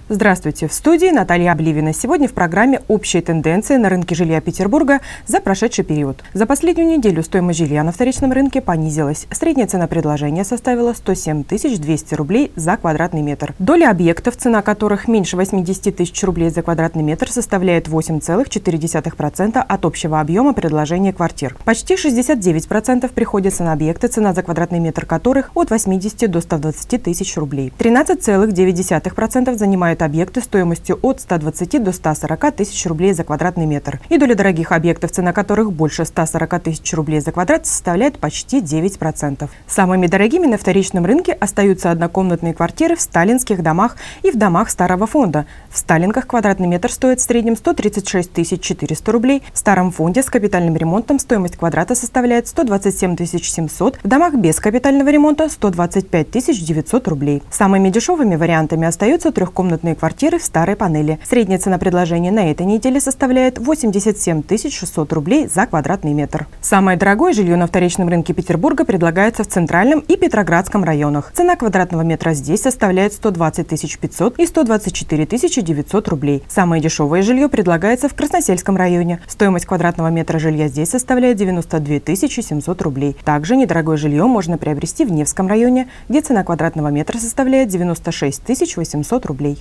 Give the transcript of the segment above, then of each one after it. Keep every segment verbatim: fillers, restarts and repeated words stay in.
Здравствуйте! В студии Наталья Обливина. Сегодня в программе «Общие тенденции на рынке жилья Петербурга за прошедший период». За последнюю неделю стоимость жилья на вторичном рынке понизилась. Средняя цена предложения составила сто семь тысяч двести рублей за квадратный метр. Доля объектов, цена которых меньше восьмидесяти тысяч рублей за квадратный метр, составляет восемь целых четыре десятых процента от общего объема предложения квартир. Почти шестьдесят девять процентов приходится на объекты, цена за квадратный метр которых от восьмидесяти до ста двадцати тысяч рублей. тринадцать целых девять десятых процента занимают объекты стоимостью от ста двадцати до ста сорока тысяч рублей за квадратный метр. И доля дорогих объектов, цена которых больше ста сорока тысяч рублей за квадрат, составляет почти девять процентов. Самыми дорогими на вторичном рынке остаются однокомнатные квартиры в сталинских домах и в домах старого фонда. В сталинках квадратный метр стоит в среднем сто тридцать шесть тысяч четыреста рублей. В старом фонде с капитальным ремонтом стоимость квадрата составляет сто двадцать семь тысяч семьсот, в домах без капитального ремонта сто двадцать пять тысяч девятьсот рублей. Самыми дешевыми вариантами остаются трехкомнатные квартиры в старой панели. Средняя цена предложения на этой неделе составляет восемьдесят семь тысяч шестьсот рублей за квадратный метр. Самое дорогое жилье на вторичном рынке Петербурга предлагается в Центральном и Петроградском районах. Цена квадратного метра здесь составляет сто двадцать тысяч пятьсот и сто двадцать четыре тысячи девятьсот рублей. Самое дешевое жилье предлагается в Красносельском районе. Стоимость квадратного метра жилья здесь составляет девяносто две тысячи семьсот рублей. Также недорогое жилье можно приобрести в Невском районе, где цена квадратного метра составляет девяносто шесть тысяч восемьсот рублей.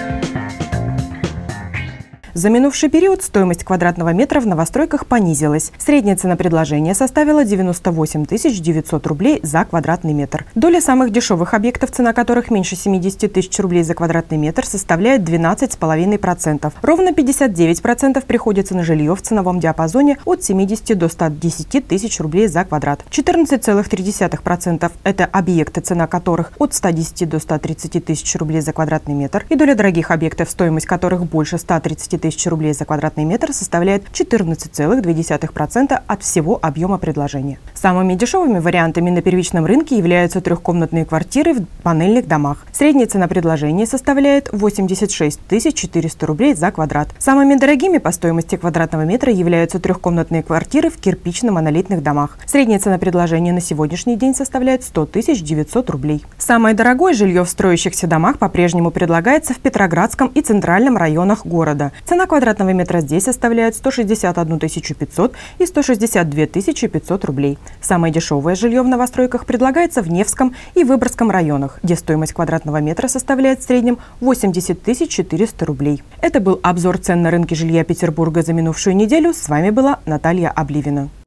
За минувший период стоимость квадратного метра в новостройках понизилась. Средняя цена предложения составила девяносто восемь тысяч девятьсот рублей за квадратный метр. Доля самых дешевых объектов, цена которых меньше семидесяти тысяч рублей за квадратный метр, составляет двенадцать целых пять десятых процента. Ровно пятьдесят девять процентов приходится на жилье в ценовом диапазоне от семидесяти до ста десяти тысяч рублей за квадрат. четырнадцать целых три десятых процента – это объекты, цена которых от ста десяти до ста тридцати тысяч рублей за квадратный метр. И доля дорогих объектов, стоимость которых больше ста тридцати тысяч рублей за квадратный метр, составляет четырнадцать целых две десятых процента от всего объема предложения. Самыми дешевыми вариантами на первичном рынке являются трехкомнатные квартиры в панельных домах. Средняя цена предложения составляет восемьдесят шесть тысяч четыреста рублей за квадрат. Самыми дорогими по стоимости квадратного метра являются трехкомнатные квартиры в кирпично-монолитных домах. Средняя цена предложения на сегодняшний день составляет сто тысяч девятьсот рублей. Самое дорогое жилье в строящихся домах по-прежнему предлагается в Петроградском и Центральном районах города. Цена квадратного метра здесь составляет сто шестьдесят одну тысячу пятьсот и сто шестьдесят две тысячи пятьсот рублей. Самое дешевое жилье в новостройках предлагается в Невском и Выборгском районах, где стоимость квадратного метра составляет в среднем восемьдесят тысяч четыреста рублей. Это был обзор цен на рынке жилья Петербурга за минувшую неделю. С вами была Наталья Обливина.